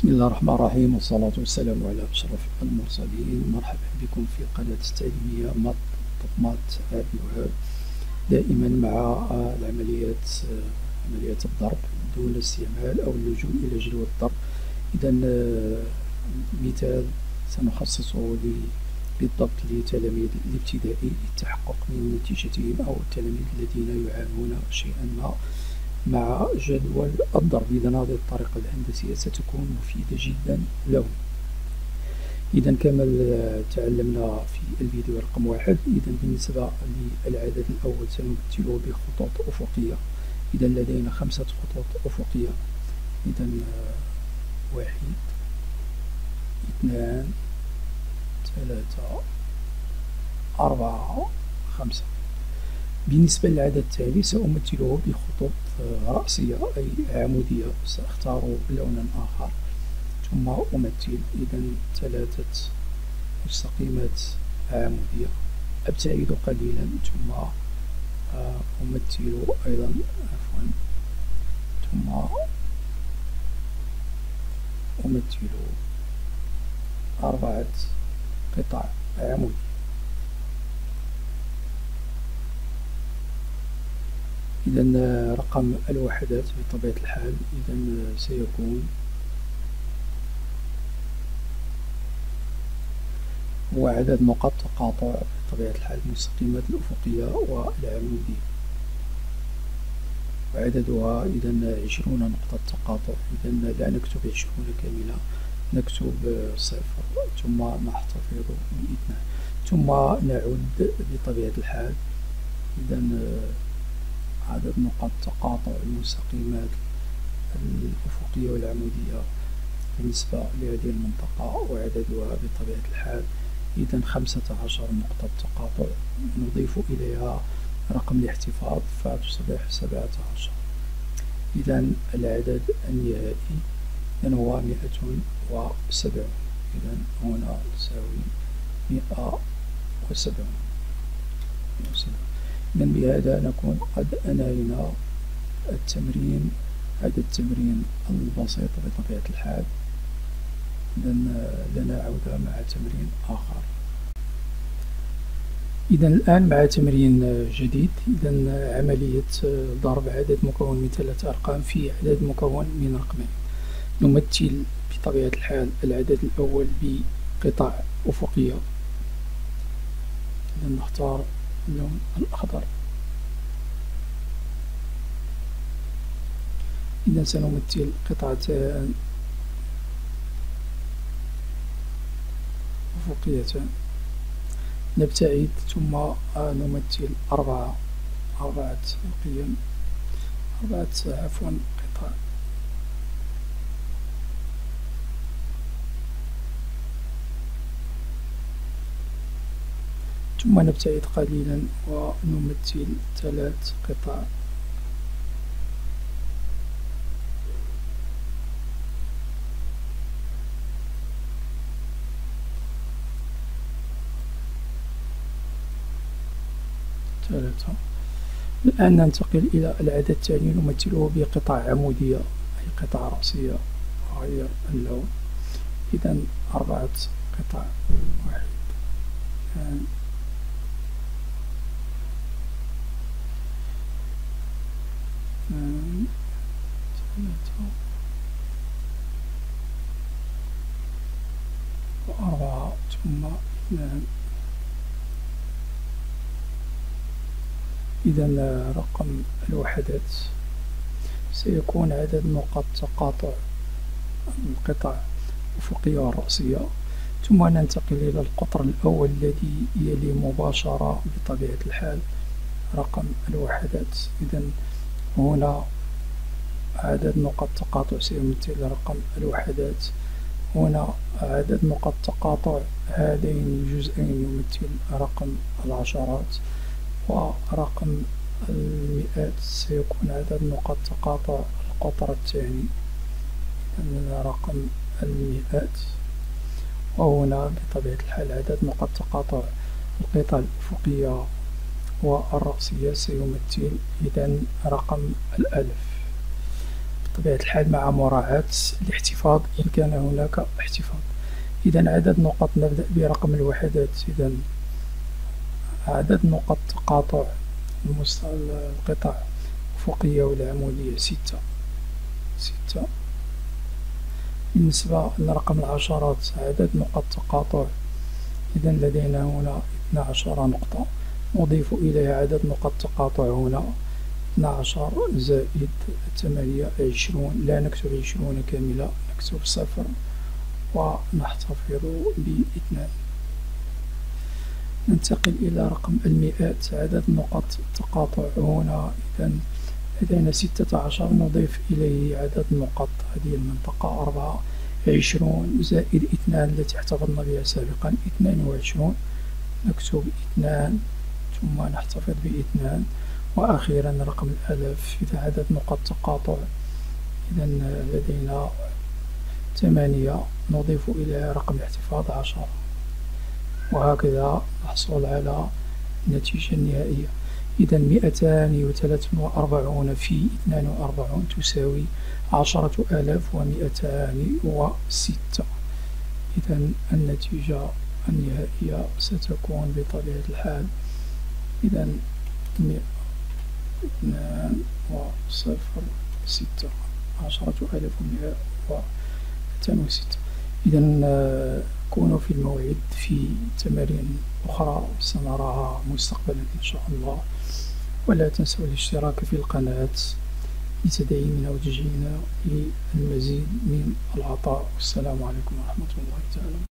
بسم الله الرحمن الرحيم، والصلاة والسلام على أشرف المرسلين. مرحبا بكم في القناة التعليمية مات الوهاب، دائما مع عمليات الضرب دون استعمال أو اللجوء إلى جدول الضرب. إذا مثال سنخصصه بالضبط لتلاميذ الابتدائي للتحقق من نتيجتهم، أو التلاميذ الذين يعانون شيئا ما مع جدول الضرب. إذا هذه الطريقة الهندسية ستكون مفيدة جدا لهم. إذا كما تعلمنا في الفيديو رقم 1، إذا بالنسبة للعدد الأول سنمثله بخطوط أفقية. إذا لدينا 5 خطوط أفقية. إذا 1 2 3 4 5. بالنسبة للعدد التالي سأمثله بخطوط رأسية أي عمودية، سأختار لونا آخر ثم أمثل. إذا 3 مستقيمات عمودية، أبتعد قليلا ثم أمثل أيضا ثم أمثل 4 قطع عمودية. إذا رقم الوحدات بطبيعة الحال إذا سيكون هو عدد نقاط تقاطع بطبيعة الحال المستقيمات الأفقية والعمودية، وعددها إذا 20 نقطة تقاطع. إذا لا نكتب 20 كاملة، نكتب 0 ثم نحتفظ ب2 ثم نعد بطبيعة الحال. إذا عدد نقاط تقاطع المستقيمات الأفقية والعمودية بالنسبة لهذه المنطقة وعددها بطبيعة الحال إذا 15 نقطة تقاطع، نضيف إليها رقم الاحتفاظ فتصبح 17. إذا العدد النهائي هو 170. إذا هنا تساوي 170. إذا بهذا نكون قد أنهينا التمرين، هذا التمرين البسيط بطبيعة الحال. إذا لنا عودة مع تمرين آخر. إذا الآن مع تمرين جديد. إذا عملية ضرب عدد مكون من 3 أرقام في عدد مكون من رقمين. نمثل بطبيعة الحال العدد الأول بقطع أفقية. إذا نختار اللون الأخضر. إذا سنمثل قطعتان أفقيتان، نبتعد ثم نمثل 4 قيم، 4 قطع. ثم نبتعد قليلا ونمثل 3 قطع. الآن ننتقل إلى العدد الثاني، نمثله بقطع عمودية أي قطع رأسية. أغير اللون. إذا 4 قطع، 1 2 3 و4 ثم 2. إذا رقم الوحدات سيكون عدد نقاط تقاطع القطع الأفقية والرأسية. ثم ننتقل إلى القطر الأول الذي يلي مباشرة بطبيعة الحال رقم الوحدات. إذا هنا عدد نقاط تقاطع سيمثل رقم الوحدات. هنا عدد نقاط تقاطع هذين الجزئين يمثل رقم العشرات، ورقم المئات سيكون عدد نقاط تقاطع القطر الثاني. إذا رقم المئات. وهنا بطبيعة الحال عدد نقاط تقاطع القطع الأفقية والرأسية سيمثل إذا رقم 1000. بطبيعة الحال مع مراعاة الاحتفاظ إن كان هناك احتفاظ. إذا عدد نقط، نبدأ برقم الوحدات. إذا عدد نقط تقاطع القطع الأفقية والعمودية 6. بالنسبة لرقم العشرات، عدد نقط تقاطع، إذا لدينا هنا 12 نقطة، نضيف إليها عدد نقط تقاطع هنا 12 زائد 8 20. لا نكتب 20 كاملة، نكتب 0 ونحتفظ ب2. ننتقل إلى رقم المئات، عدد نقط التقاطع هنا. إذا لدينا 16، نضيف إليه عدد نقط هذه المنطقة 24 زائد 2 التي احتفظنا بها سابقا 22. نكتب 2 ثم نحتفظ ب2. وأخيرا رقم الآلاف، إذا عدد نقط تقاطع، إذا لدينا 8، نضيف إلى رقم الاحتفاظ 10. وهكذا نحصل على النتيجة النهائية. إذا 243 في 42 تساوي 10,206. إذا النتيجة النهائية ستكون بطبيعة الحال إذا 206 10,106. إذا كونوا في الموعد في تمارين أخرى سنراها مستقبلا إن شاء الله. ولا تنسوا الاشتراك في القناة لتدعيمنا وتشجيعنا للمزيد من العطاء. والسلام عليكم ورحمة الله تعالى.